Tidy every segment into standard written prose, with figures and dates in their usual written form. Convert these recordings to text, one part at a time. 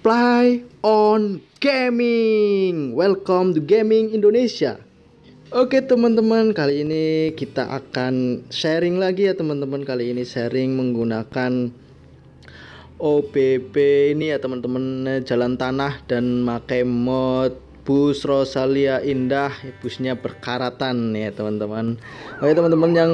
Fly on Gaming. Welcome to Gaming Indonesia. Oke teman-teman, kali ini kita akan sharing lagi ya teman-teman. Kali ini sharing menggunakan OBB ini ya teman-teman, jalan tanah dan pakai mod bus Rosalia Indah. Busnya berkaratan ya teman-teman. Oke teman-teman yang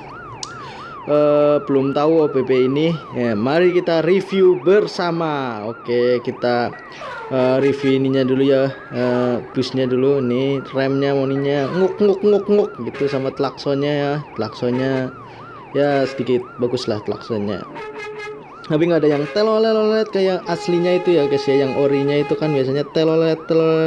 belum tahu OBB ini ya, mari kita review bersama. Oke, kita review ininya dulu ya, busnya dulu. Ini remnya moninya nguk nguk nguk nguk gitu, sama klaksonnya ya. Klaksonnya ya sedikit bagus lah klaksonnya, tapi nggak ada yang telolet kayak aslinya itu ya guys ya. Yang orinya itu kan biasanya telolet.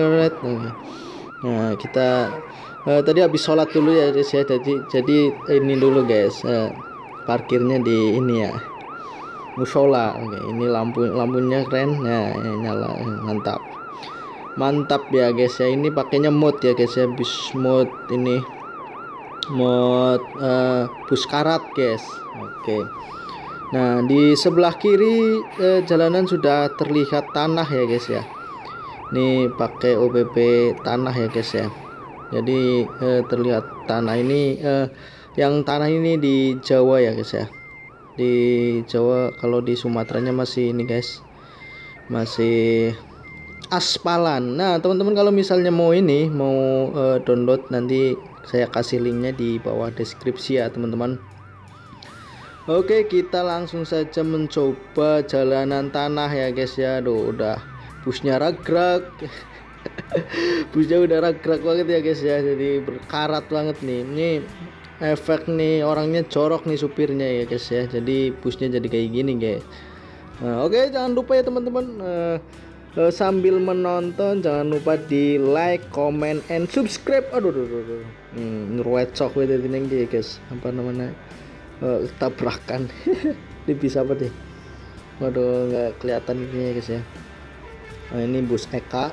Nah kita tadi habis sholat dulu ya guys ya. Jadi ini dulu guys, parkirnya di ini ya, musola. Oke, ini lampunya keren ya, nyala, mantap ya guys ya. Ini pakainya mod ya guys ya, bus mod ini, mod bus karat guys. Oke, nah di sebelah kiri jalanan sudah terlihat tanah ya guys ya. Ini pakai OBB tanah ya guys ya. Jadi terlihat tanah ini, yang tanah ini di Jawa ya guys ya. Di Jawa, kalau di Sumateranya masih ini guys, masih aspalan. Nah teman-teman kalau misalnya mau ini, mau download, nanti saya kasih linknya di bawah deskripsi ya teman-teman. Oke, kita langsung saja mencoba jalanan tanah ya guys ya. Aduh, udah busnya ragrak. Busnya udah ragrak banget ya guys ya, jadi berkarat banget nih. Ini efek nih, orangnya jorok nih supirnya ya guys ya, jadi busnya jadi kayak gini guys. Oke, jangan lupa ya teman-teman, sambil menonton jangan lupa di like, comment, and subscribe. Aduh ngeruecok ini guys, apa namanya, tabrakan. Ini bisa apa deh, waduh nggak kelihatan ini ya guys ya. Ini bus Eka.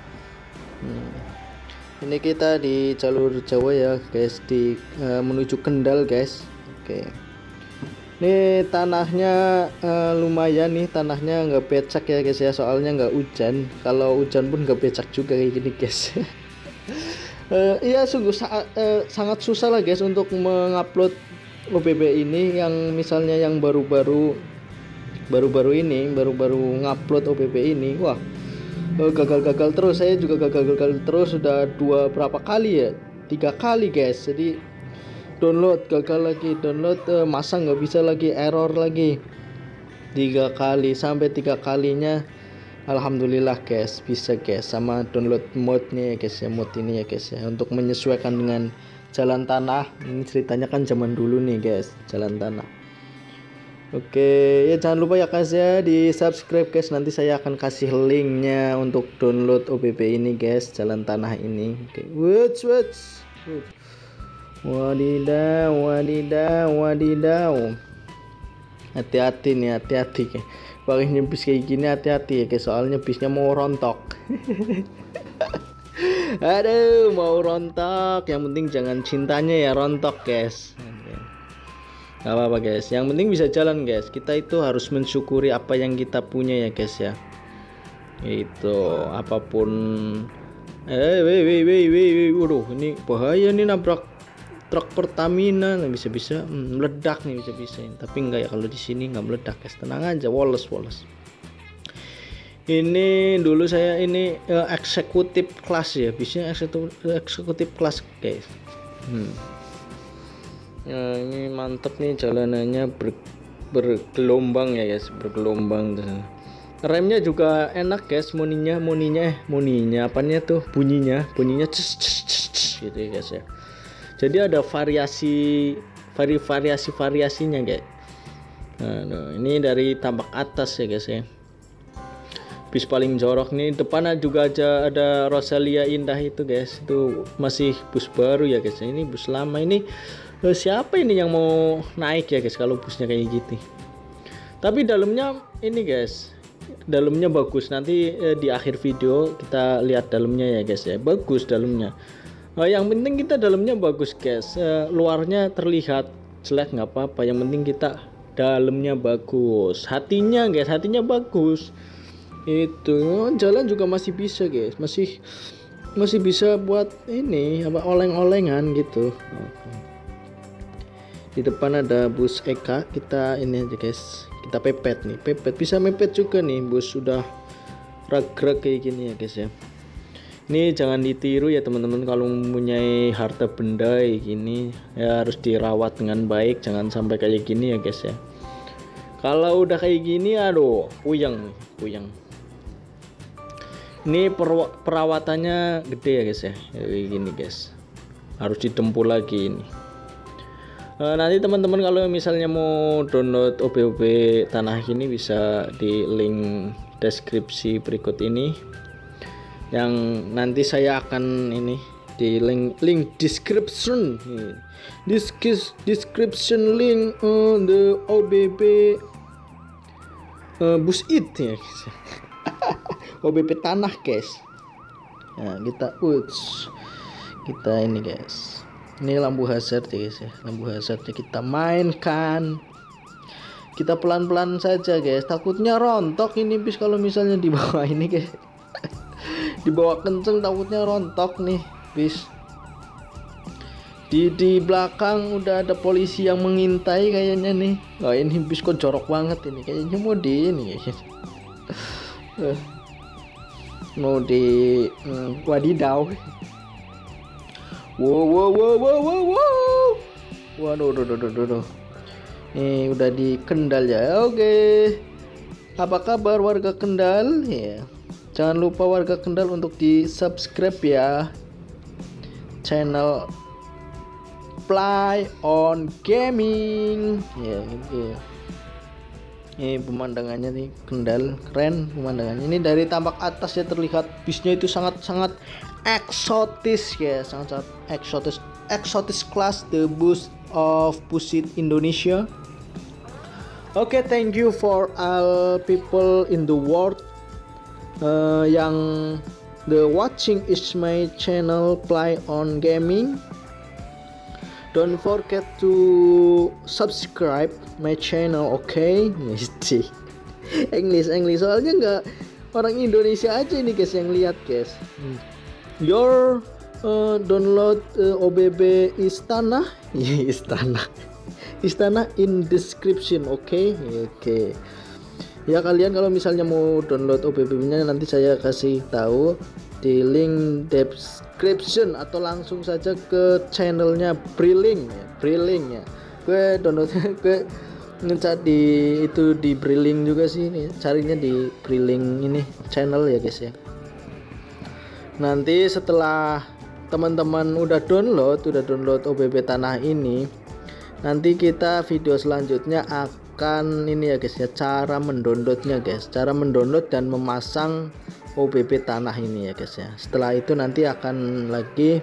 Ini kita di jalur Jawa ya guys, di menuju Kendal guys. Oke, ini tanahnya lumayan nih, tanahnya nggak becak ya guys ya, soalnya nggak hujan. Kalau hujan pun nggak becak juga kayak gini guys. Iya, sungguh sangat susah lah guys untuk mengupload OBB ini. Yang misalnya yang baru-baru ngupload OBB ini, wah, gagal terus. Saya juga gagal terus, sudah berapa kali ya, 3 kali guys. Jadi download gagal lagi, download masang nggak bisa lagi, error lagi 3 kali. Sampai 3 kalinya alhamdulillah guys bisa guys, sama download modnya ya guys ya, mod ini ya guys ya, untuk menyesuaikan dengan jalan tanah. Ini ceritanya kan zaman dulu nih guys, jalan tanah. Oke ya, jangan lupa ya guys ya, di subscribe guys, nanti saya akan kasih linknya untuk download OBB ini guys, jalan tanah ini. Oke, wadidaw, hati-hati nih, hati-hati. Paling bis kayak gini hati-hati ya guys, soalnya bisnya mau rontok. Aduh, mau rontok, yang penting jangan cintanya ya rontok guys. Gak apa-apa guys, yang penting bisa jalan guys. Kita itu harus mensyukuri apa yang kita punya ya guys ya. Itu apapun. Waduh, ini bahaya nih, nabrak truk Pertamina. Nah, bisa-bisa meledak nih, bisa-bisa. Tapi enggak ya, kalau di sini nggak meledak guys, tenang aja, woles. Ini dulu saya ini eksekutif kelas ya, bisnya eksekutif kelas guys. Ya, ini mantep nih jalanannya, bergelombang ya guys, bergelombang. Remnya juga enak guys, moninya apanya tuh, bunyinya gitu ya guys ya. Jadi ada variasinya guys. Nah, ini dari tampak atas ya guys ya. Bis paling jorok nih, depannya juga ada Rosalia Indah itu guys. Itu masih bus baru ya guys. Ini bus lama ini. Siapa ini yang mau naik ya guys kalau busnya kayak gitu. Tapi dalamnya ini guys, dalamnya bagus. Nanti di akhir video kita lihat dalamnya ya guys ya, bagus dalamnya. Yang penting kita dalamnya bagus guys. Luarnya terlihat jelek nggak apa-apa, yang penting kita dalamnya bagus. Hatinya guys, hatinya bagus. Itu jalan juga masih bisa guys, masih bisa buat ini apa oleng-olengan gitu. Di depan ada bus Eka, kita ini aja guys, kita pepet nih, pepet bisa mepet juga nih, bus sudah rag-rag kayak gini ya guys ya. Ini jangan ditiru ya teman-teman, kalau mempunyai harta benda kayak gini ya harus dirawat dengan baik, jangan sampai kayak gini ya guys ya. Kalau udah kayak gini aduh puyeng. Ini perawatannya gede ya guys ya, kayak gini guys, harus didempul lagi ini. Nanti teman-teman kalau misalnya mau download OBB tanah ini bisa di link deskripsi berikut ini, yang nanti saya akan ini di link description link the OBB bus it ya guys. OBB tanah guys. Nah kita ini guys, ini lampu hazard ya guys ya, lampu hazardnya kita mainkan, kita pelan-pelan saja guys, takutnya rontok ini bis kalau misalnya di bawah ini guys. Dibawa kenceng takutnya rontok nih bis. Di belakang udah ada polisi yang mengintai kayaknya nih. Wah ini bis kok jorok banget ini, kayaknya mau di ini guys. Mau di wadidaw. Wow. Waduh. Ini udah di Kendal ya. Oke. Apa kabar warga Kendal ya? Jangan lupa warga Kendal untuk di subscribe ya channel Play on Gaming ya gitu ya. Ini pemandangannya nih Kendal, keren pemandangannya. Ini dari tampak atas ya terlihat bisnya itu sangat eksotis ya, sangat eksotis kelas, the bus of Busit Indonesia. Oke, thank you for all people in the world yang the watching is my channel Play on Gaming. Don't forget to subscribe my channel, okay? English soalnya nggak orang Indonesia aja ini guys yang lihat guys. Your download OBB Istana Istana in description, okay? Ya kalian kalau misalnya mau download OBB-nya nanti saya kasih tahu di link description atau langsung saja ke channelnya Brilink ya. Gue downloadnya gue ngecat di Brilink juga sih, nih carinya di Brilink ini channel ya guys ya. Nanti setelah teman-teman udah download OBB tanah ini, nanti kita video selanjutnya akan ini ya guys ya, cara mendownloadnya guys, cara mendownload dan memasang OBB tanah ini ya guys ya. Setelah itu nanti akan lagi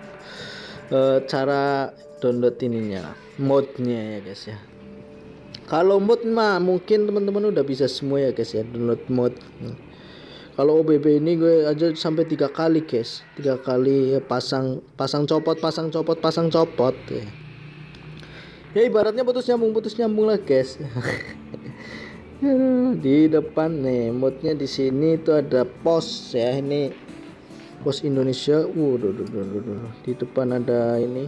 cara download ininya, modnya ya guys ya. Kalau mod mah mungkin teman-teman udah bisa semua ya guys ya, download mod. Kalau OBB ini gue aja sampai 3 kali guys, 3 kali ya, pasang copot ya. Ya ibaratnya putus nyambung lah guys. Di depan nih modnya, di sini itu ada pos ya, ini pos Indonesia. Di depan ada ini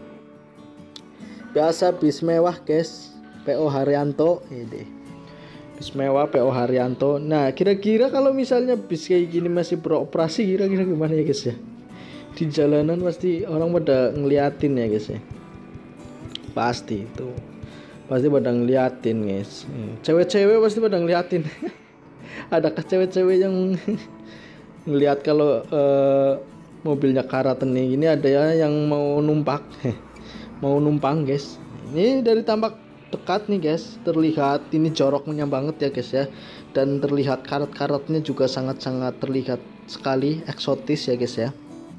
biasa bis mewah guys, PO Haryanto ini. Bis mewah PO Haryanto. Nah kira-kira kalau misalnya bis kayak gini masih beroperasi kira-kira gimana ya guys ya? Di jalanan pasti orang pada ngeliatin ya guys ya. Pasti pada ngeliatin guys, cewek-cewek pasti pada ngeliatin. Adakah cewek-cewek yang ngeliat kalau mobilnya Karaten nih, ini ada ya yang mau numpang guys. Ini dari tampak dekat nih guys, terlihat ini joroknya banget ya guys ya, dan terlihat karat-karatnya juga sangat-sangat terlihat sekali eksotis ya guys ya.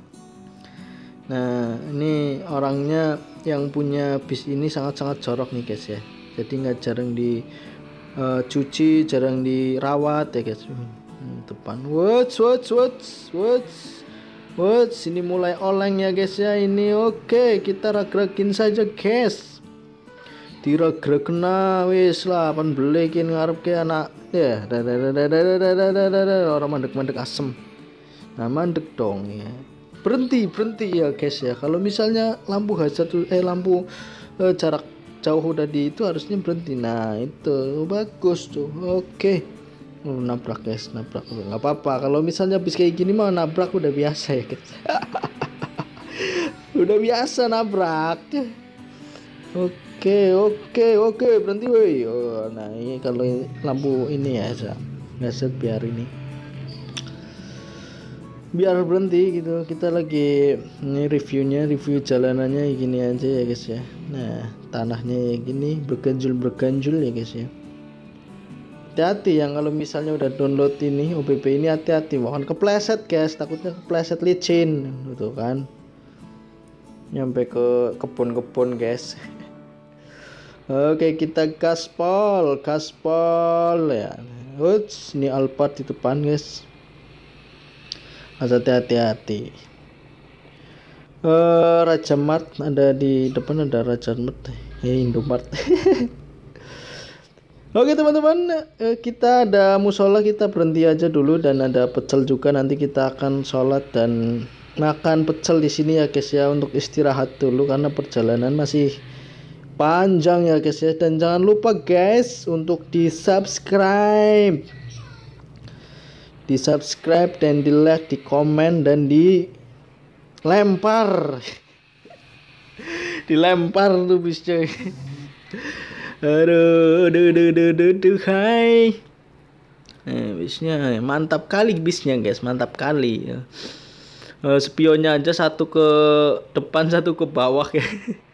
Nah ini orangnya yang punya bis ini sangat-sangat jorok nih guys ya, jadi nggak jarang dicuci, jarang dirawat ya guys. Depan watch ini mulai oleng ya guys ya ini. Oke, kita rag-ragin saja guys, Diragrekna wis lah pan beli ki ngarepke anak ya orang mandek-mandek asem. Nah mandek dong ya. Berhenti ya guys ya. Kalau misalnya lampu hazard lampu jarak jauh udah di itu harusnya berhenti. Nah itu bagus tuh. Oke. Nabrak guys, nabrak nggak apa-apa. Kalau misalnya bis kayak gini mah nabrak udah biasa ya guys. Udah biasa nabrak. Oke, berhenti woi. Oh, nah ini kalau lampu ini ya, ngeset biar berhenti gitu. Kita lagi ini review jalanannya gini aja ya guys ya. Nah tanahnya gini berganjul ya guys ya. Hati-hati yang kalau misalnya udah download ini OBB ini, hati-hati mohon kepleset guys, takutnya kepleset licin gitu kan, nyampe ke kebun guys. Oke, kita gaspol ya. Uts, ini Alphard di depan guys. Harus hati-hati. Raja Mart ada di depan, ada Raja Mart. Indomart. Oke teman-teman, kita ada musola, kita berhenti aja dulu, dan ada pecel juga, nanti kita akan sholat dan makan pecel di sini ya guys ya, untuk istirahat dulu karena perjalanan masih panjang ya guys ya. Dan jangan lupa guys untuk di subscribe dan di like, di komen, dan di lempar dilempar tuh bisnya. Aduh, hai. Bisnya mantap kali bisnya guys, mantap kali. Spionnya aja satu ke depan, satu ke bawah ya.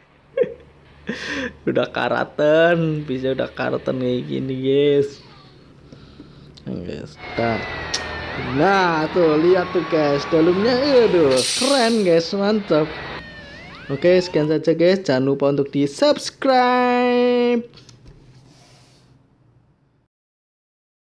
Udah karatan, bisa udah karatan kayak gini guys. Nah tuh lihat tuh guys, dalamnya aduh keren guys, mantap. Oke, sekian saja guys, jangan lupa untuk di subscribe.